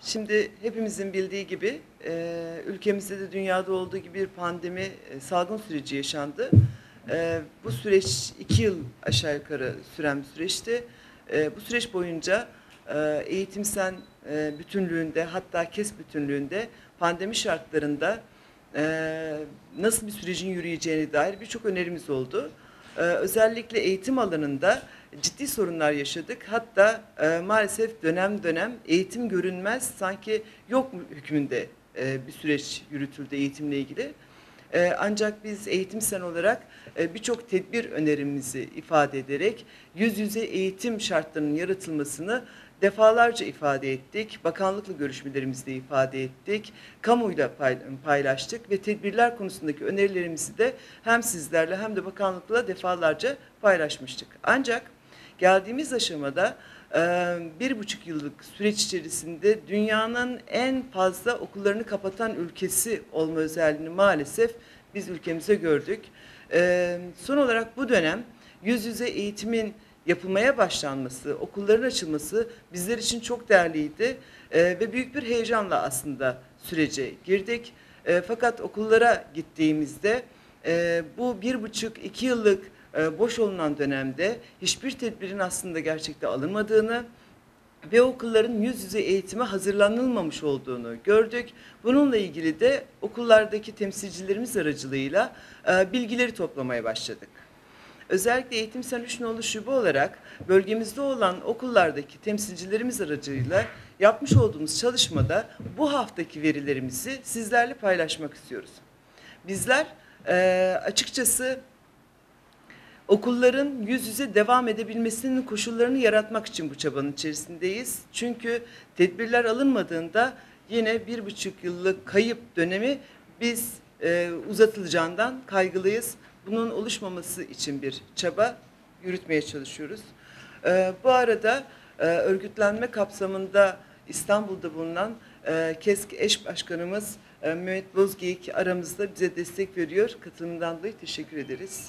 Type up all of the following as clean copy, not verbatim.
Şimdi hepimizin bildiği gibi ülkemizde de dünyada olduğu gibi bir pandemi, salgın süreci yaşandı. Bu süreç 2 yıl aşağı yukarı süren bir süreçti. Bu süreç boyunca eğitimsel bütünlüğünde hatta KES bütünlüğünde pandemi şartlarında nasıl bir sürecin yürüyeceğine dair birçok önerimiz oldu. Özellikle eğitim alanında ciddi sorunlar yaşadık. Hatta maalesef dönem dönem eğitim görünmez, sanki yok hükmünde bir süreç yürütüldü eğitimle ilgili. Ancak biz eğitimsel olarak birçok tedbir önerimizi ifade ederek yüz yüze eğitim şartlarının yaratılmasını defalarca ifade ettik. Bakanlıkla görüşmelerimizde ifade ettik. Kamuyla paylaştık ve tedbirler konusundaki önerilerimizi de hem sizlerle hem de bakanlıkla defalarca paylaşmıştık. Ancak geldiğimiz aşamada 1,5 yıllık süreç içerisinde dünyanın en fazla okullarını kapatan ülkesi olma özelliğini maalesef biz ülkemize gördük. Son olarak bu dönem yüz yüze eğitimin yapılmaya başlanması, okulların açılması bizler için çok değerliydi ve büyük bir heyecanla aslında sürece girdik. Fakat okullara gittiğimizde bu 1,5-2 yıllık boş olunan dönemde hiçbir tedbirin aslında gerçekte alınmadığını ve okulların yüz yüze eğitime hazırlanılmamış olduğunu gördük. Bununla ilgili de okullardaki temsilcilerimiz aracılığıyla bilgileri toplamaya başladık. Özellikle Eğitimsel 3 Nolu Şube olarak bölgemizde olan okullardaki temsilcilerimiz aracılığıyla yapmış olduğumuz çalışmada bu haftaki verilerimizi sizlerle paylaşmak istiyoruz. Bizler açıkçası okulların yüz yüze devam edebilmesinin koşullarını yaratmak için bu çabanın içerisindeyiz. Çünkü tedbirler alınmadığında yine 1,5 yıllık kayıp dönemi biz uzatılacağından kaygılıyız. Bunun oluşmaması için bir çaba yürütmeye çalışıyoruz. Bu arada örgütlenme kapsamında İstanbul'da bulunan KESK eş başkanımız Mehmet Bozgeyik aramızda bize destek veriyor. Katılımından dolayı teşekkür ederiz.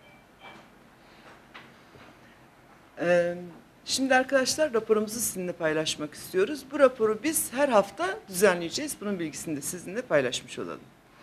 Şimdi arkadaşlar raporumuzu sizinle paylaşmak istiyoruz. Bu raporu biz her hafta düzenleyeceğiz. Bunun bilgisini de sizinle paylaşmış olalım.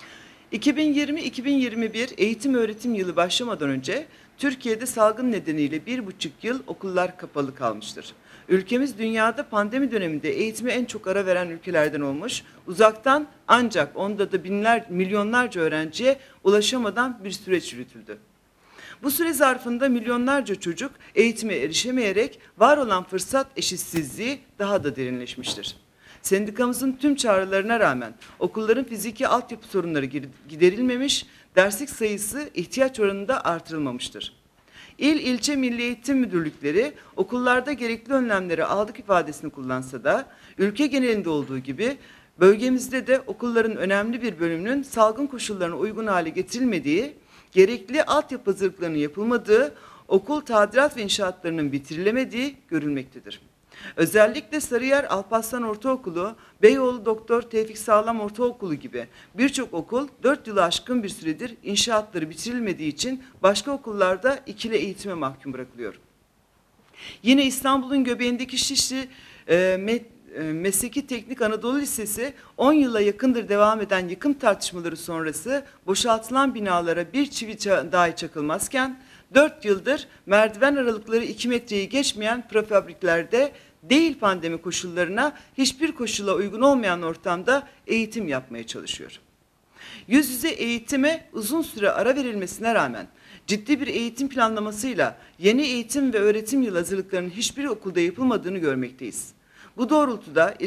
2020-2021 eğitim öğretim yılı başlamadan önce Türkiye'de salgın nedeniyle 1,5 yıl okullar kapalı kalmıştır. Ülkemiz dünyada pandemi döneminde eğitime en çok ara veren ülkelerden olmuş, uzaktan ancak onda da milyonlarca öğrenciye ulaşamadan bir süreç yürütüldü. Bu süre zarfında milyonlarca çocuk eğitime erişemeyerek var olan fırsat eşitsizliği daha da derinleşmiştir. Sendikamızın tüm çağrılarına rağmen okulların fiziki altyapı sorunları giderilmemiş, derslik sayısı ihtiyaç oranında artırılmamıştır. İl, ilçe Milli Eğitim Müdürlükleri okullarda gerekli önlemleri aldık ifadesini kullansa da ülke genelinde olduğu gibi bölgemizde de okulların önemli bir bölümünün salgın koşullarına uygun hale getirilmediği, gerekli altyapı hazırlıklarının yapılmadığı, okul tadilat ve inşaatlarının bitirilemediği görülmektedir. Özellikle Sarıyer Alparslan Ortaokulu, Beyoğlu Doktor Tevfik Sağlam Ortaokulu gibi birçok okul 4 yılı aşkın bir süredir inşaatları bitirilmediği için başka okullarda ikili eğitime mahkum bırakılıyor. Yine İstanbul'un göbeğindeki Şişli Mesleki Teknik Anadolu Lisesi 10 yıla yakındır devam eden yıkım tartışmaları sonrası boşaltılan binalara bir çivi dahi çakılmazken 4 yıldır merdiven aralıkları 2 metreyi geçmeyen prefabriklerde değil pandemi koşullarına hiçbir koşula uygun olmayan ortamda eğitim yapmaya çalışıyor. Yüz yüze eğitime uzun süre ara verilmesine rağmen ciddi bir eğitim planlamasıyla yeni eğitim ve öğretim yılı hazırlıklarının hiçbir okulda yapılmadığını görmekteyiz. Bu doğrultuda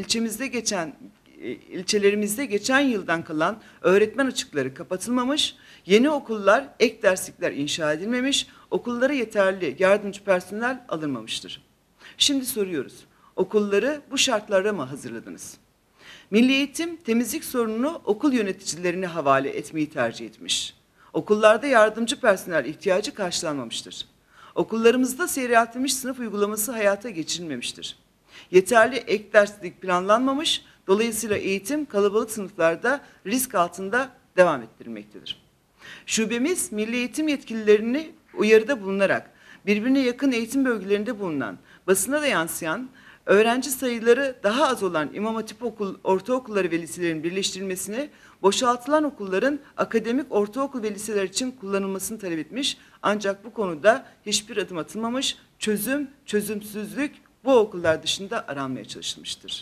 ilçelerimizde geçen yıldan kalan öğretmen açıkları kapatılmamış, yeni okullar, ek derslikler inşa edilmemiş, okullara yeterli yardımcı personel alınmamıştır. Şimdi soruyoruz, okulları bu şartlara mı hazırladınız? Milli Eğitim temizlik sorununu okul yöneticilerine havale etmeyi tercih etmiş. Okullarda yardımcı personel ihtiyacı karşılanmamıştır. Okullarımızda seyreltilmiş sınıf uygulaması hayata geçirilmemiştir. Yeterli ek derslik planlanmamış, dolayısıyla eğitim kalabalık sınıflarda risk altında devam ettirilmektedir. Şubemiz Milli Eğitim yetkililerini uyarıda bulunarak birbirine yakın eğitim bölgelerinde bulunan, basına da yansıyan öğrenci sayıları daha az olan İmam Hatip ortaokulları ve liselerin birleştirilmesini, boşaltılan okulların akademik ortaokul ve liseler için kullanılmasını talep etmiş. Ancak bu konuda hiçbir adım atılmamış, çözümsüzlük bu okullar dışında aranmaya çalışılmıştır.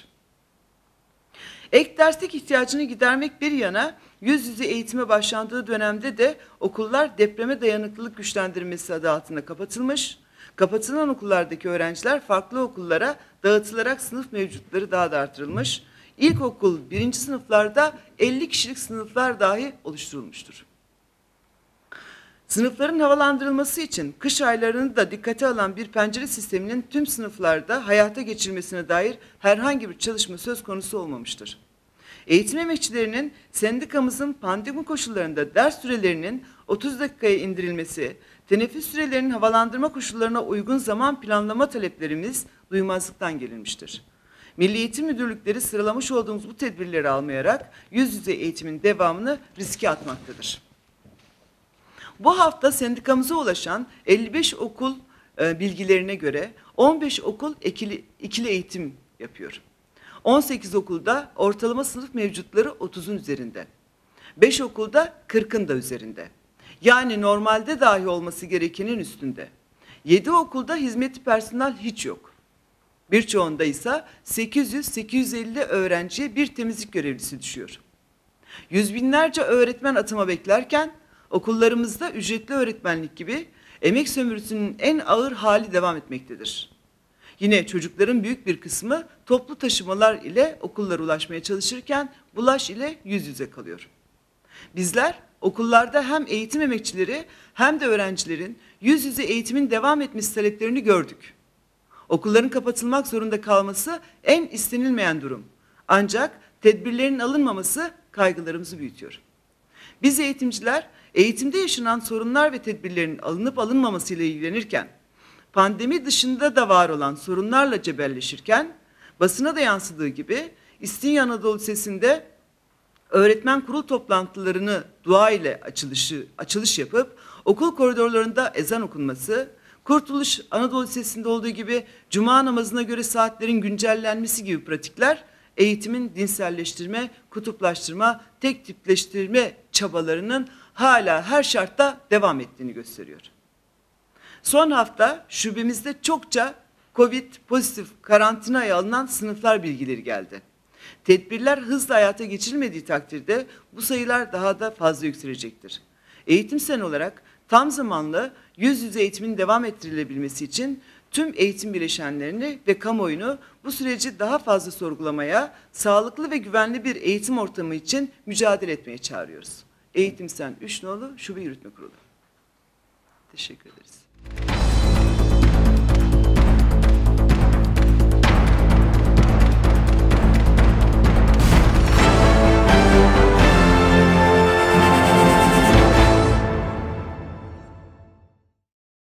Ek derslik ihtiyacını gidermek bir yana, yüz yüze eğitime başlandığı dönemde de okullar depreme dayanıklılık güçlendirmesi adı altında kapatılmış. Kapatılan okullardaki öğrenciler farklı okullara dağıtılarak sınıf mevcutları daha da artırılmış. İlkokul 1. sınıflarda 50 kişilik sınıflar dahi oluşturulmuştur. Sınıfların havalandırılması için kış aylarını da dikkate alan bir pencere sisteminin tüm sınıflarda hayata geçirilmesine dair herhangi bir çalışma söz konusu olmamıştır. Eğitim emekçilerinin sendikamızın pandemi koşullarında ders sürelerinin 30 dakikaya indirilmesi, teneffüs sürelerinin havalandırma koşullarına uygun zaman planlama taleplerimiz duymazlıktan gelinmiştir. Milli Eğitim Müdürlükleri sıralamış olduğumuz bu tedbirleri almayarak yüz yüze eğitimin devamını riske atmaktadır. Bu hafta sendikamıza ulaşan 55 okul bilgilerine göre 15 okul ikili eğitim yapıyor. 18 okulda ortalama sınıf mevcutları 30'un üzerinde. 5 okulda 40'ın da üzerinde. Yani normalde dahi olması gerekenin üstünde. 7 okulda hizmetli personel hiç yok. Birçoğunda ise 800-850 öğrenciye bir temizlik görevlisi düşüyor. Yüz binlerce öğretmen atama beklerken okullarımızda ücretli öğretmenlik gibi emek sömürüsünün en ağır hali devam etmektedir. Yine çocukların büyük bir kısmı toplu taşımalar ile okullara ulaşmaya çalışırken bulaş ile yüz yüze kalıyor. Bizler okullarda hem eğitim emekçileri hem de öğrencilerin yüz yüze eğitimin devam etmesi taleplerini gördük. Okulların kapatılmak zorunda kalması en istenilmeyen durum. Ancak tedbirlerin alınmaması kaygılarımızı büyütüyor. Biz eğitimciler eğitimde yaşanan sorunlar ve tedbirlerin alınıp alınmamasıyla ilgilenirken, pandemi dışında da var olan sorunlarla cebelleşirken, basına da yansıdığı gibi İstinye Anadolu Lisesi'nde öğretmen kurul toplantılarını dua ile açılış yapıp okul koridorlarında ezan okunması, Kurtuluş Anadolu Lisesi'nde olduğu gibi cuma namazına göre saatlerin güncellenmesi gibi pratikler eğitimin dinselleştirme, kutuplaştırma, tek tipleştirme çabalarının hala her şartta devam ettiğini gösteriyor. Son hafta şubemizde çokça Covid pozitif karantinaya alınan sınıflar bilgileri geldi. Tedbirler hızla hayata geçirilmediği takdirde bu sayılar daha da fazla yükselecektir. Eğitim Sen olarak tam zamanlı yüz yüze eğitimin devam ettirilebilmesi için tüm eğitim bileşenlerini ve kamuoyunu bu süreci daha fazla sorgulamaya, sağlıklı ve güvenli bir eğitim ortamı için mücadele etmeye çağırıyoruz. Eğitim Sen 3 Nolu Şube Yürütme Kurulu. Teşekkür ederiz.